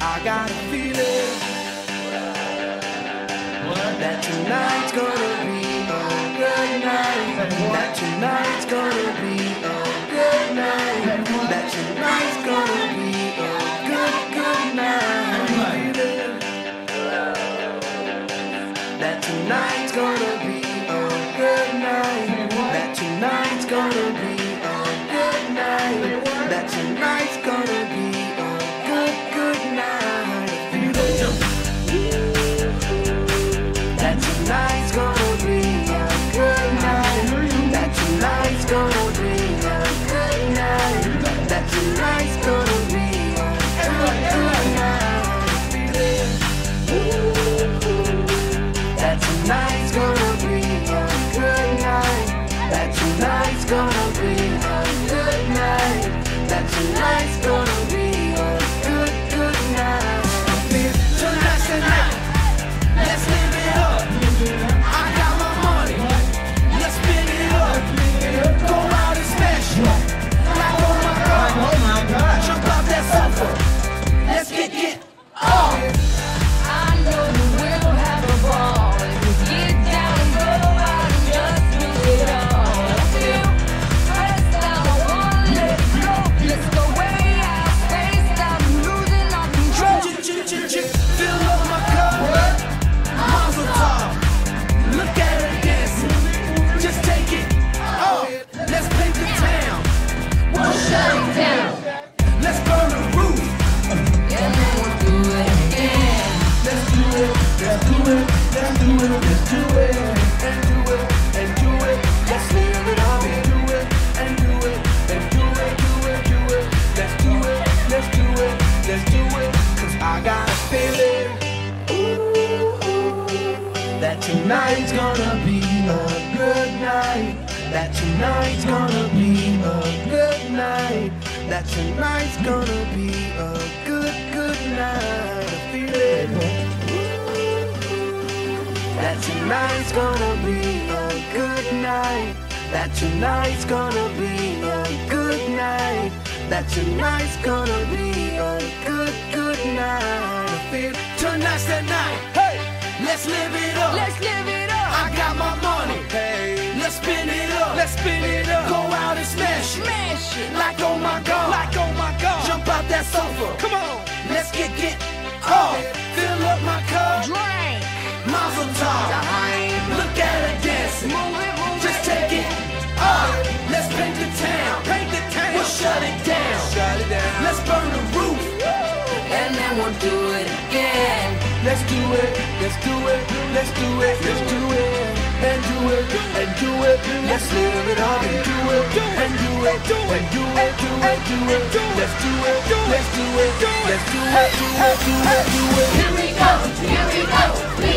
I got a feeling that tonight's gonna be a good night. That tonight's gonna be a good night. That tonight's gonna be a good night. That tonight's gonna be a good night. That tonight's gonna be a good night. That tonight's gonna be a good night. That tonight's gonna be a good night. That tonight's gonna be a good night. That tonight's gonna be a good night. That tonight's gonna be a good night. That tonight's gonna be a good night. That tonight's gonna be a good night. Tonight's the night. Let's live it up. I got my money. Let's spin it up. Go out and smash it. Like oh my god. Jump out that sofa. Let's get up. I know we'll have a ball. Get down, go out and just do it all. Feel pressed out, I wanna let it go. Let's go way out, spaced out, losing our control. Fill up my cup. Mazel tov. Look at her dancing. Just take it off. Let's paint the town. We'll shut it down, Let's burn the roof. and then we'll do it again. Let's do it. Let's do it. Let's do it. Let's do it. And do it. And do it. Let's live it up. And do it. And do it. And do it. Do it. Do it. Let's do it. Let's do it. Let's do it. 'Cause I got a feeling that tonight's gonna be a good night. That tonight's gonna be a good night. That tonight's gonna be a good night. I feel it. That tonight's gonna be a good night. That tonight's gonna be a good night. That tonight's gonna be a good night. I feel tonight's the night. Hey, let's live it up. Let's live it up, I got my money. Hey, let's spin it up. Let's spin it up. Go out and smash it. smash it. Like oh my god. Like oh my god. Jump out that sofa. Come on. Let's get off. Fill up my cup. Drink, Mazel tov. time, Look at her dancing. move it, Just take it off. Let's paint the town. Paint the town. We'll shut it down. Shut it down. Let's burn the roof. and then we'll do it again. Let's do it. Let's do it. Let's do it. Let's do it. And do it. And do it. Let's live it up and do it. And do it. And do it. Do it. Do it. Let's do it. Let's do it. Let's do it. Do it. Do it. Do it. Here we go, we